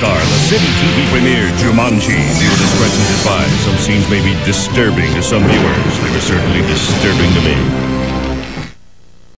star, the City TV premiere, Jumanji. Viewer discretion is advised. Some scenes may be disturbing to some viewers. They were certainly disturbing to me.